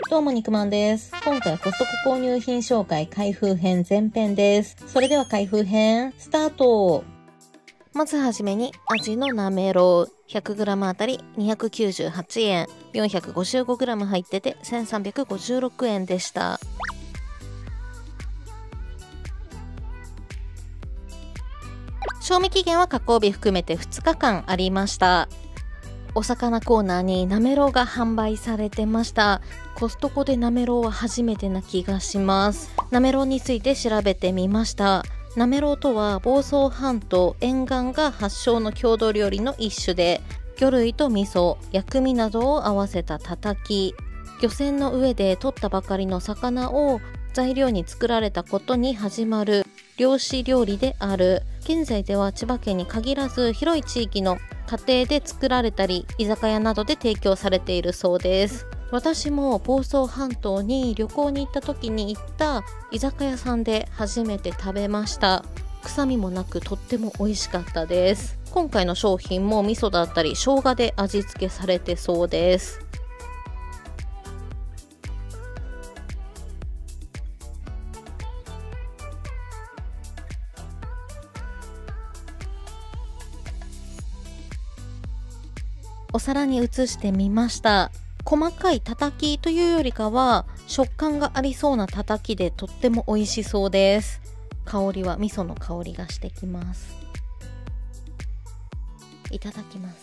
どうも肉まんです。今回コストコ購入品紹介開封編前編です。それでは開封編スタート。まずはじめに味のなめろう 100g あたり298円、455g 入ってて1356円でした。賞味期限は加工日含めて2日間ありました。お魚コーナーになめろうが販売されてました。コストコでなめろうは初めてな気がします。なめろうについて調べてみました。なめろうとは房総半島沿岸が発祥の郷土料理の一種で、魚類と味噌、薬味などを合わせたたたき、漁船の上で取ったばかりの魚を材料に作られたことに始まる漁師料理である。現在では千葉県に限らず広い地域の家庭で作られたり居酒屋などで提供されているそうです。私も房総半島に旅行に行った時に行った居酒屋さんで初めて食べました。臭みもなくとっても美味しかったです。今回の商品も味噌だったり生姜で味付けされてそうです。お皿に移してみました。細かいたたきというよりかは食感がありそうなたたきでとっても美味しそうです。香りは味噌の香りがしてきます。いただきます。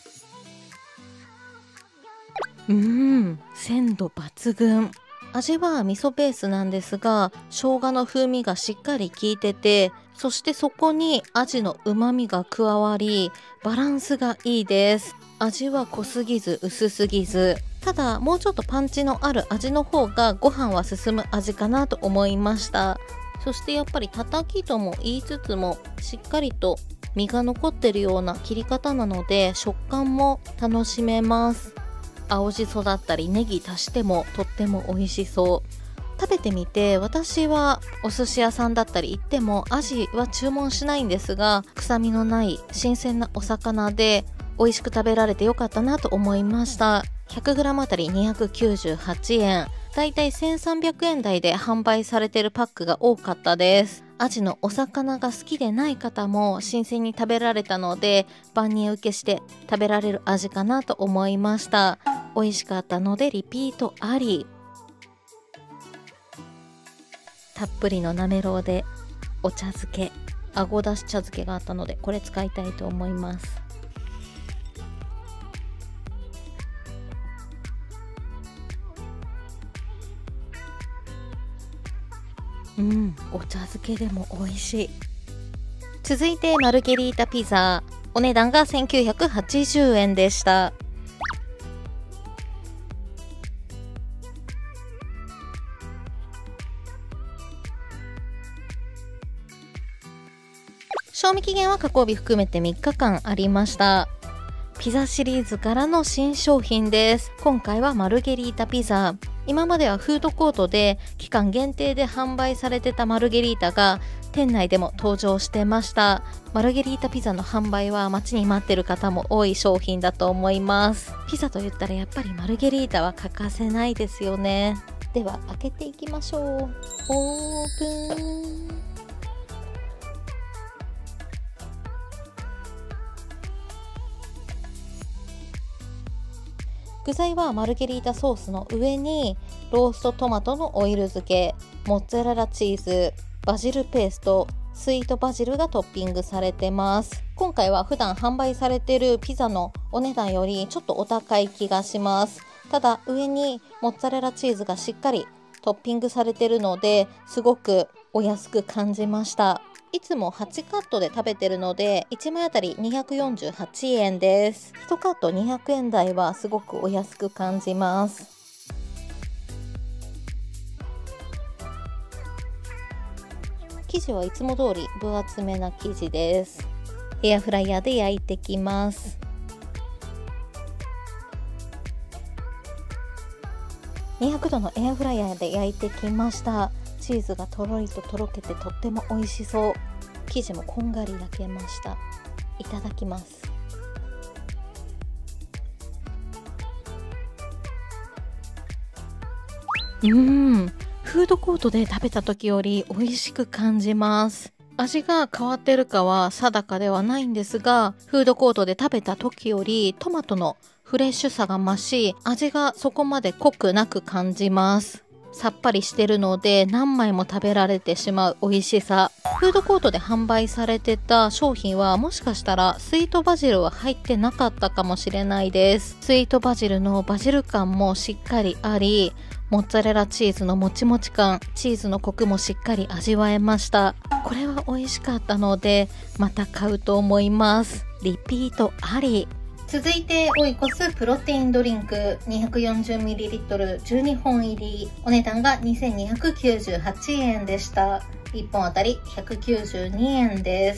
鮮度抜群。味は味噌ベースなんですが、生姜の風味がしっかり効いてて、そしてそこにアジの旨味が加わり、バランスがいいです。味は濃すぎず薄すぎず、ただもうちょっとパンチのある味の方がご飯は進む味かなと思いました。そしてやっぱりたたきとも言いつつもしっかりと身が残ってるような切り方なので食感も楽しめます。青じそだったりネギ足してもとっても美味しそう。食べてみて、私はお寿司屋さんだったり行ってもアジは注文しないんですが、臭みのない新鮮なお魚で美味しく食べられてよかったなと思いました。 100g あたり298円、だいたい1300円台で販売されているパックが多かったです。アジのお魚が好きでない方も新鮮に食べられたので万人受けして食べられる味かなと思いました。美味しかったのでリピートあり。たっぷりのなめろうでお茶漬け、あごだし茶漬けがあったのでこれ使いたいと思います。お茶漬けでも美味しい。続いてマルゲリータピザ、お値段が1980円でした。賞味期限は加工日含めて3日間ありました。ピザシリーズからの新商品です。今回はマルゲリータピザ。今まではフードコートで期間限定で販売されてたマルゲリータが店内でも登場してました。マルゲリータピザの販売は待ちに待ってる方も多い商品だと思います。ピザと言ったらやっぱりマルゲリータは欠かせないですよね。では開けていきましょう。オープン。具材はマルゲリータソースの上にローストトマトのオイル漬け、モッツァレラチーズ、バジルペースト、スイートバジルがトッピングされてます。今回は普段販売されているピザのお値段よりちょっとお高い気がします。ただ上にモッツァレラチーズがしっかりトッピングされているのですごくお安く感じました。いつも8カットで食べてるので1枚あたり248円です。1カット200円台はすごくお安く感じます。生地はいつも通り分厚めな生地です。エアフライヤーで焼いてきます。200度のエアフライヤーで焼いてきました。チーズがとろりととろけてとっても美味しそう。生地もこんがり焼けました。いただきます。 フードコートで食べた時より美味しく感じます。味が変わってるかは定かではないんですが、フードコートで食べた時よりトマトのフレッシュさが増し、味がそこまで濃くなく感じます。さっぱりしてるので何枚も食べられてしまう美味しさ。フードコートで販売されてた商品はもしかしたらスイートバジルは入ってなかったかもしれないです。スイートバジルのバジル感もしっかりあり、モッツァレラチーズのもちもち感、チーズのコクもしっかり味わえました。これは美味しかったのでまた買うと思います。リピートあり。続いてオイコスプロテインドリンク 240ml 12本入り、お値段が2298円でした。1本あたり192円です。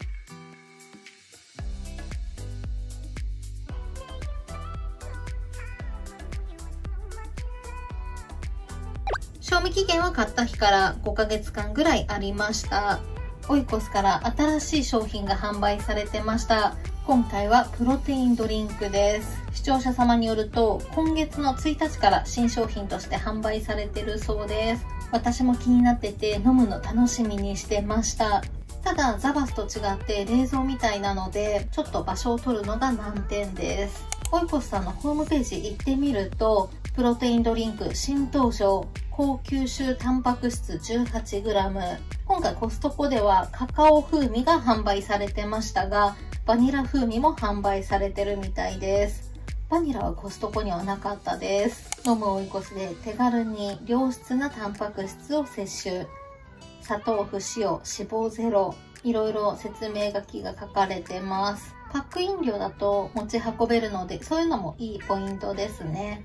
賞味期限は買った日から5ヶ月間ぐらいありました。オイコスから新しい商品が販売されてました。今回はプロテインドリンクです。視聴者様によると今月の1日から新商品として販売されてるそうです。私も気になってて飲むの楽しみにしてました。ただザバスと違って冷蔵みたいなのでちょっと場所を取るのが難点です。オイコスさんのホームページ行ってみると、プロテインドリンク新登場、高吸収タンパク質 18g。 今回コストコではカカオ風味が販売されてましたが、バニラ風味も販売されてるみたいです。バニラはコストコにはなかったです。飲むオイコスで手軽に良質なタンパク質を摂取。砂糖不使用、脂肪ゼロ。いろいろ説明書きが書かれてます。パック飲料だと持ち運べるので、そういうのもいいポイントですね。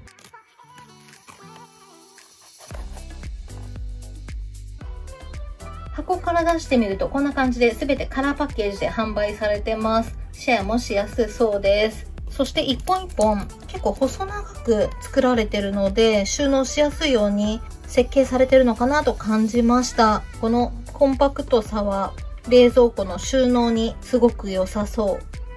箱から出してみるとこんな感じで全てカラーパッケージで販売されてます。シェアもしやすそうです。そして一本一本結構細長く作られてるので収納しやすいように設計されてるのかなと感じました。このコンパクトさは冷蔵庫の収納にすごく良さそう。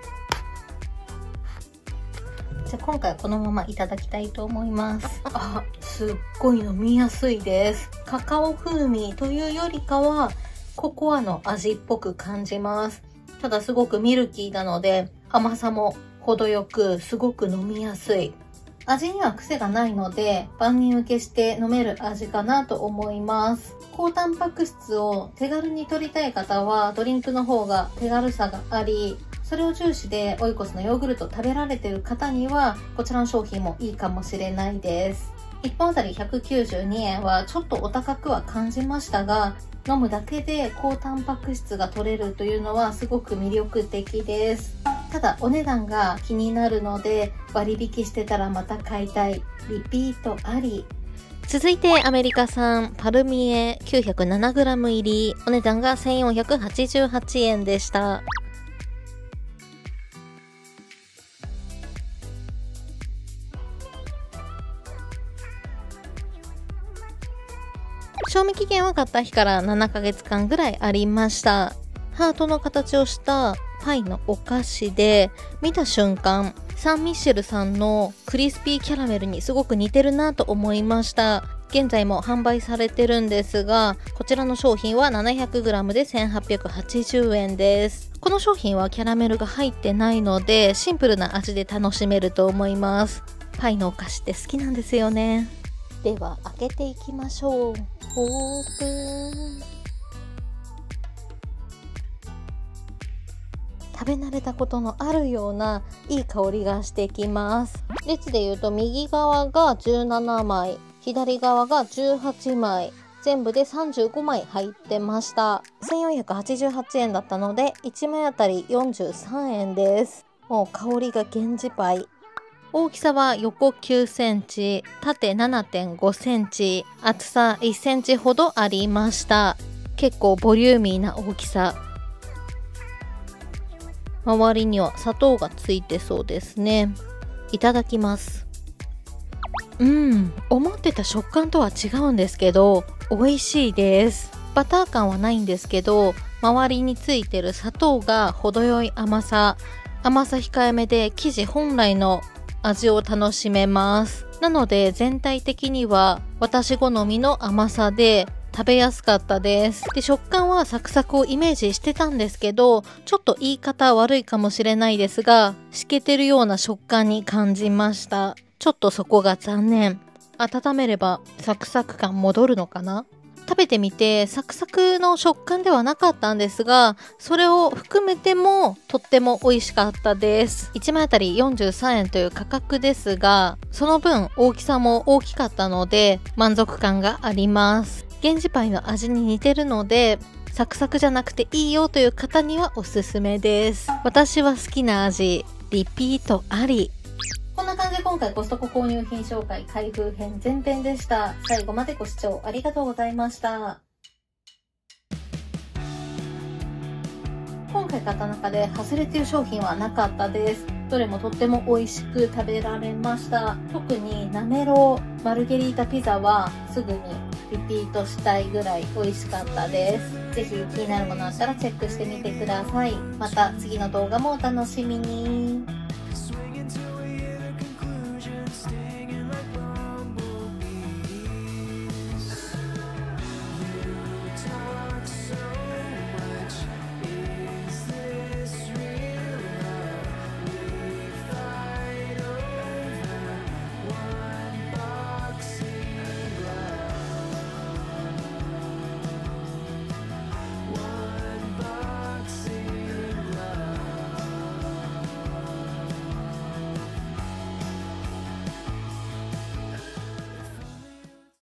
じゃあ今回はこのままいただきたいと思います。すっごい飲みやすいです。カカオ風味というよりかはココアの味っぽく感じます。ただすごくミルキーなので甘さも程よくすごく飲みやすい。味には癖がないので万人受けして飲める味かなと思います。高タンパク質を手軽に摂りたい方はドリンクの方が手軽さがあり、それを重視でオイコスのヨーグルト食べられている方にはこちらの商品もいいかもしれないです。1本あたり192円はちょっとお高くは感じましたが、飲むだけで高タンパク質が取れるというのはすごく魅力的です。ただお値段が気になるので割引してたらまた買いたい。リピートあり。続いてアメリカ産パルミエ 907g 入り、お値段が1488円でした。賞味期限は買った日から7ヶ月間ぐらいありました。ハートの形をしたパイのお菓子で、見た瞬間サンミッシェルさんのクリスピーキャラメルにすごく似てるなと思いました。現在も販売されてるんですが、こちらの商品は 700g で1880円です。この商品はキャラメルが入ってないのでシンプルな味で楽しめると思います。パイのお菓子って好きなんですよね。では開けていきましょう。オープン。食べ慣れたことのあるようないい香りがしてきます。列で言うと右側が17枚、左側が18枚、全部で35枚入ってました。1488円だったので1枚あたり43円です。もう香りが源氏パイ。大きさは横9センチ、縦 7.5 センチ、厚さ1センチほどありました。結構ボリューミーな大きさ。周りには砂糖がついてそうですね。いただきます。思ってた食感とは違うんですけど、美味しいです。バター感はないんですけど、周りについてる砂糖が程よい甘さ控えめで生地本来の味を楽しめます。なので全体的には私好みの甘さで食べやすかったです。で、食感はサクサクをイメージしてたんですけど、ちょっと言い方悪いかもしれないですが、しけてるような食感に感じました。ちょっとそこが残念。温めればサクサク感戻るのかな？食べてみてサクサクの食感ではなかったんですが、それを含めてもとっても美味しかったです。1枚あたり43円という価格ですが、その分大きさも大きかったので満足感があります。源氏パイの味に似てるので、サクサクじゃなくていいよという方にはおすすめです。私は好きな味、リピートあり。こんな感じで今回コストコ購入品紹介開封編前編でした。最後までご視聴ありがとうございました。今回買った中で外れている商品はなかったです。どれもとっても美味しく食べられました。特になめろうマルゲリータピザはすぐにリピートしたいぐらい美味しかったです。ぜひ気になるものあったらチェックしてみてください。また次の動画もお楽しみに。